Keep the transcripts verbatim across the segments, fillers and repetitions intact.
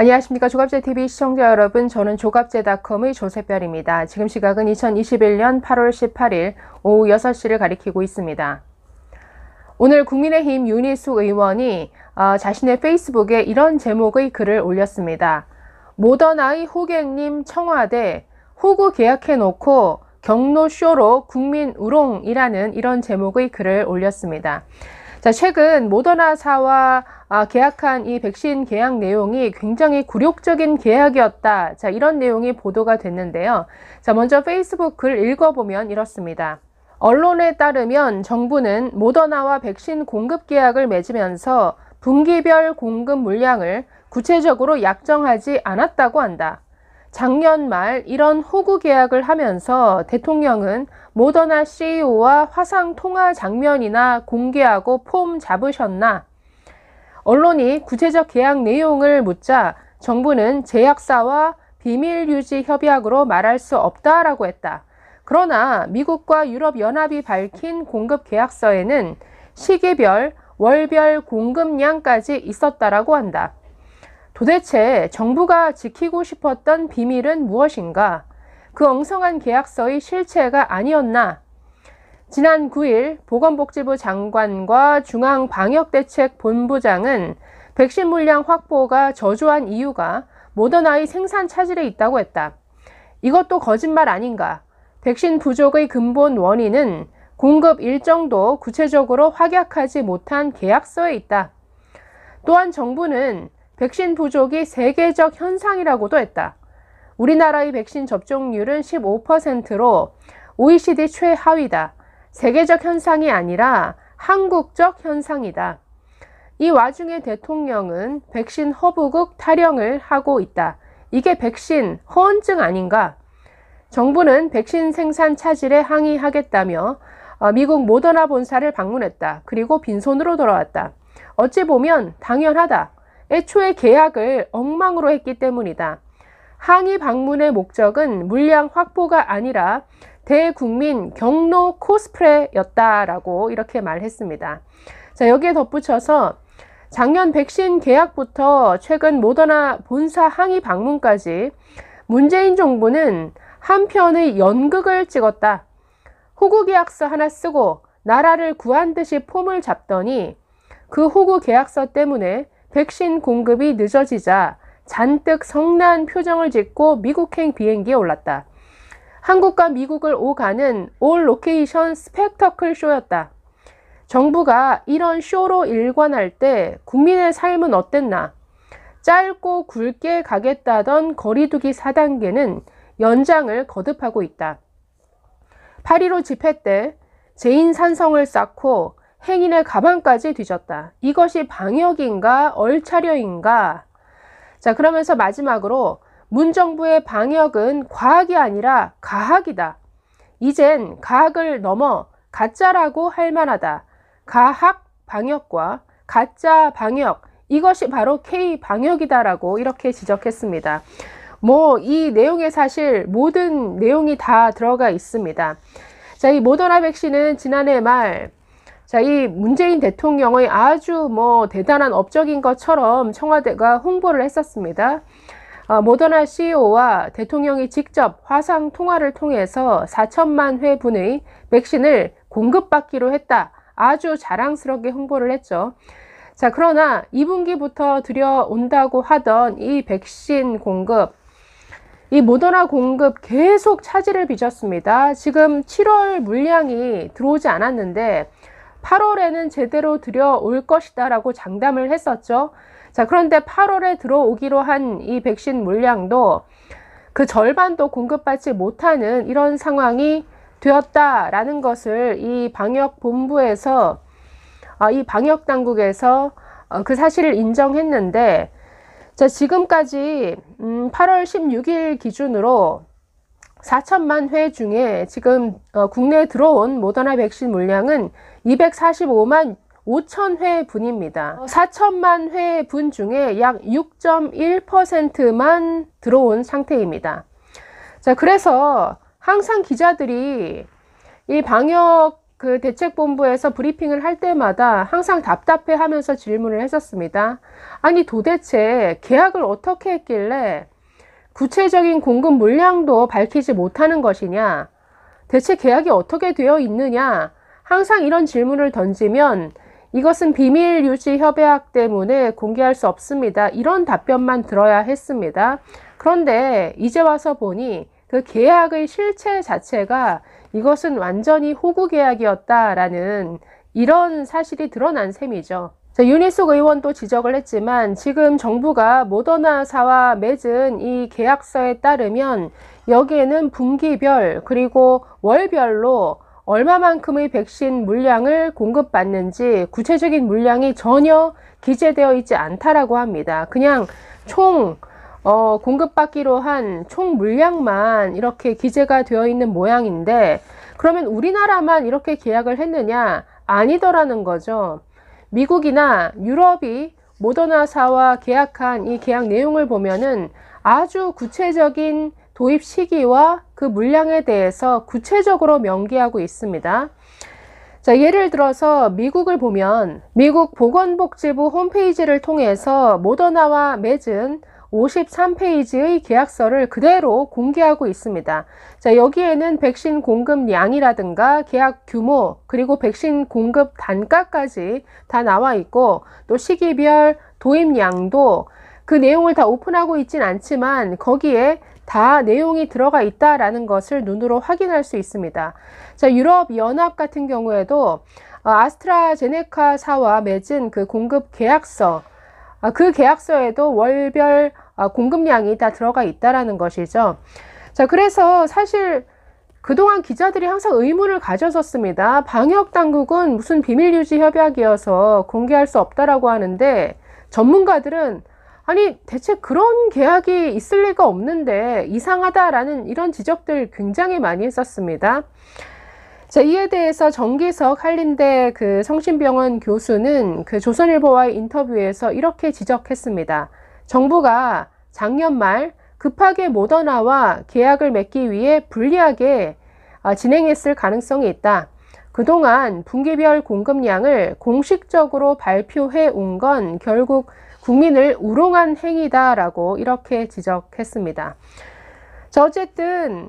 안녕하십니까. 조갑제티비 시청자 여러분, 저는 조갑제닷컴의 조세별입니다. 지금 시각은 이천이십일년 팔월 십팔일 오후 여섯 시를 가리키고 있습니다. 오늘 국민의힘 윤희숙 의원이 어, 자신의 페이스북에 이런 제목의 글을 올렸습니다. 모더나의 호객님 청와대 호구 계약해놓고 경로쇼로 국민 우롱이라는 이런 제목의 글을 올렸습니다. 자, 최근 모더나사와 아, 계약한 이 백신 계약 내용이 굉장히 굴욕적인 계약이었다. 자, 이런 내용이 보도가 됐는데요. 자, 먼저 페이스북 글 읽어보면 이렇습니다. 언론에 따르면 정부는 모더나와 백신 공급 계약을 맺으면서 분기별 공급 물량을 구체적으로 약정하지 않았다고 한다. 작년 말 이런 호구 계약을 하면서 대통령은 모더나 씨이오와 화상 통화 장면이나 공개하고 폼 잡으셨나? 언론이 구체적 계약 내용을 묻자 정부는 제약사와 비밀 유지 협약으로 말할 수 없다라고 했다. 그러나 미국과 유럽연합이 밝힌 공급 계약서에는 시기별, 월별 공급량까지 있었다라고 한다. 도대체 정부가 지키고 싶었던 비밀은 무엇인가? 그 엉성한 계약서의 실체가 아니었나? 지난 구일 보건복지부 장관과 중앙방역대책본부장은 백신 물량 확보가 저조한 이유가 모더나의 생산 차질에 있다고 했다. 이것도 거짓말 아닌가? 백신 부족의 근본 원인은 공급 일정도 구체적으로 확약하지 못한 계약서에 있다. 또한 정부는 백신 부족이 세계적 현상이라고도 했다. 우리나라의 백신 접종률은 십오 퍼센트로 오이시디 최하위다. 세계적 현상이 아니라 한국적 현상이다. 이 와중에 대통령은 백신 허브국 타령을 하고 있다. 이게 백신 허언증 아닌가? 정부는 백신 생산 차질에 항의하겠다며 미국 모더나 본사를 방문했다. 그리고 빈손으로 돌아왔다. 어찌 보면 당연하다. 애초에 계약을 엉망으로 했기 때문이다. 항의 방문의 목적은 물량 확보가 아니라 대국민 경로 코스프레였다라고 이렇게 말했습니다. 자, 여기에 덧붙여서 작년 백신 계약부터 최근 모더나 본사 항의 방문까지 문재인 정부는 한편의 연극을 찍었다. 호구 계약서 하나 쓰고 나라를 구한 듯이 폼을 잡더니 그 호구 계약서 때문에 백신 공급이 늦어지자 잔뜩 성난 표정을 짓고 미국행 비행기에 올랐다. 한국과 미국을 오가는 올 로케이션 스펙터클 쇼였다. 정부가 이런 쇼로 일관할 때 국민의 삶은 어땠나? 짧고 굵게 가겠다던 거리두기 사 단계는 연장을 거듭하고 있다. 팔일오 집회 때 제인산성을 쌓고 행인의 가방까지 뒤졌다. 이것이 방역인가 얼차려인가? 자, 그러면서 마지막으로 문정부의 방역은 과학이 아니라 가학이다. 이젠 가학을 넘어 가짜라고 할 만하다. 가학 방역과 가짜 방역, 이것이 바로 K방역이다라고 이렇게 지적했습니다. 뭐 이 내용에 사실 모든 내용이 다 들어가 있습니다. 자, 이 모더나 백신은 지난해 말 자, 이 문재인 대통령의 아주 뭐 대단한 업적인 것처럼 청와대가 홍보를 했었습니다. 어, 모더나 씨이오와 대통령이 직접 화상 통화를 통해서 사천만 회분의 백신을 공급받기로 했다. 아주 자랑스럽게 홍보를 했죠. 자, 그러나 이 분기부터 들여온다고 하던 이 백신 공급, 이 모더나 공급 계속 차질을 빚었습니다. 지금 칠월 물량이 들어오지 않았는데 팔월에는 제대로 들여올 것이다 라고 장담을 했었죠. 자, 그런데 팔월에 들어오기로 한 이 백신 물량도 그 절반도 공급받지 못하는 이런 상황이 되었다라는 것을 이 방역본부에서, 이 방역당국에서 그 사실을 인정했는데, 자, 지금까지 팔월 십육일 기준으로 사천만 회 중에 지금 국내에 들어온 모더나 백신 물량은 이백사십오만 오천 회분입니다. 사천만 회분 중에 약 육 점 일 퍼센트만 들어온 상태입니다. 자, 그래서 항상 기자들이 이 방역 그 대책본부에서 브리핑을 할 때마다 항상 답답해 하면서 질문을 했었습니다. 아니 도대체 계약을 어떻게 했길래 구체적인 공급 물량도 밝히지 못하는 것이냐? 대체 계약이 어떻게 되어 있느냐? 항상 이런 질문을 던지면 이것은 비밀 유지 협약 때문에 공개할 수 없습니다. 이런 답변만 들어야 했습니다. 그런데 이제 와서 보니 그 계약의 실체 자체가 이것은 완전히 호구 계약이었다라는 이런 사실이 드러난 셈이죠. 자, 윤희숙 의원도 지적을 했지만 지금 정부가 모더나사와 맺은 이 계약서에 따르면 여기에는 분기별 그리고 월별로 얼마만큼의 백신 물량을 공급받는지 구체적인 물량이 전혀 기재되어 있지 않다라고 합니다. 그냥 총 어, 공급받기로 한 총 물량만 이렇게 기재가 되어 있는 모양인데 그러면 우리나라만 이렇게 계약을 했느냐? 아니더라는 거죠. 미국이나 유럽이 모더나사와 계약한 이 계약 내용을 보면은 아주 구체적인 도입 시기와 그 물량에 대해서 구체적으로 명기하고 있습니다. 자, 예를 들어서 미국을 보면 미국 보건복지부 홈페이지를 통해서 모더나와 맺은 오십삼 페이지의 계약서를 그대로 공개하고 있습니다. 자, 여기에는 백신 공급량이라든가 계약 규모 그리고 백신 공급 단가까지 다 나와 있고 또 시기별 도입량도 그 내용을 다 오픈하고 있진 않지만 거기에 다 내용이 들어가 있다라는 것을 눈으로 확인할 수 있습니다. 자, 유럽연합 같은 경우에도 아스트라제네카사와 맺은 그 공급 계약서, 그 계약서에도 월별 공급량이 다 들어가 있다라는 것이죠. 자, 그래서 사실 그동안 기자들이 항상 의문을 가졌었습니다. 방역 당국은 무슨 비밀 유지 협약이어서 공개할 수 없다라고 하는데 전문가들은 아니 대체 그런 계약이 있을 리가 없는데 이상하다라는 이런 지적들 굉장히 많이 했었습니다. 자, 이에 대해서 정기석 한림대 그 성심병원 교수는 그 조선일보와의 인터뷰에서 이렇게 지적했습니다. 정부가 작년 말 급하게 모더나와 계약을 맺기 위해 불리하게 진행했을 가능성이 있다. 그동안 분기별 공급량을 공식적으로 발표해 온 건 결국 국민을 우롱한 행위다라고 이렇게 지적했습니다. 자, 어쨌든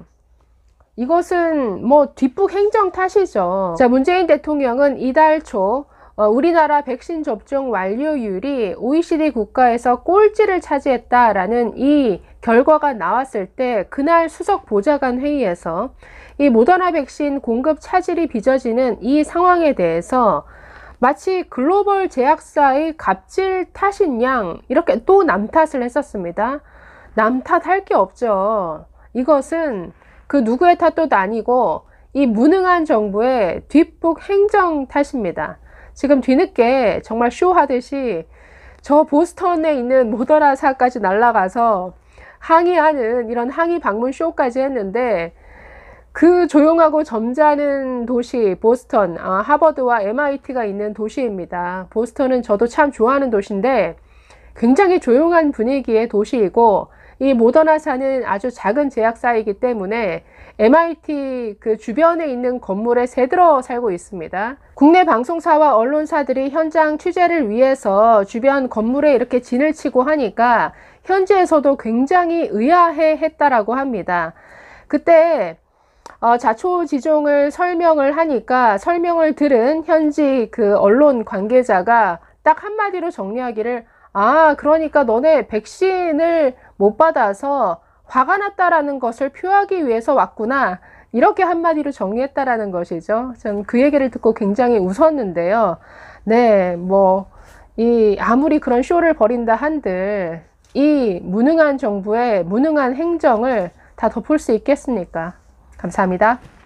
이것은 뭐 뒷북 행정 탓이죠. 자, 문재인 대통령은 이달 초 어, 우리나라 백신 접종 완료율이 오이시디 국가에서 꼴찌를 차지했다라는 이 결과가 나왔을 때 그날 수석 보좌관 회의에서 이 모더나 백신 공급 차질이 빚어지는 이 상황에 대해서 마치 글로벌 제약사의 갑질 탓인 양 이렇게 또 남 탓을 했었습니다. 남 탓할 게 없죠. 이것은 그 누구의 탓도 아니고 이 무능한 정부의 뒷북 행정 탓입니다. 지금 뒤늦게 정말 쇼하듯이 저 보스턴에 있는 모더나사까지 날아가서 항의하는 이런 항의 방문 쇼까지 했는데 그 조용하고 점잖은 도시 보스턴, 아, 하버드와 엠아이티가 있는 도시입니다. 보스턴은 저도 참 좋아하는 도시인데 굉장히 조용한 분위기의 도시이고 이 모더나사는 아주 작은 제약사이기 때문에 엠아이티 그 주변에 있는 건물에 새들어 살고 있습니다. 국내 방송사와 언론사들이 현장 취재를 위해서 주변 건물에 이렇게 진을 치고 하니까 현지에서도 굉장히 의아해 했다라고 합니다. 그때 어, 자초지종을 설명을 하니까 설명을 들은 현지 그 언론 관계자가 딱 한마디로 정리하기를 아, 그러니까 너네 백신을 못 받아서 화가 났다라는 것을 표하기 위해서 왔구나. 이렇게 한마디로 정리했다라는 것이죠. 전 그 얘기를 듣고 굉장히 웃었는데요. 네, 뭐, 이, 아무리 그런 쇼를 벌인다 한들, 이 무능한 정부의 무능한 행정을 다 덮을 수 있겠습니까? 감사합니다.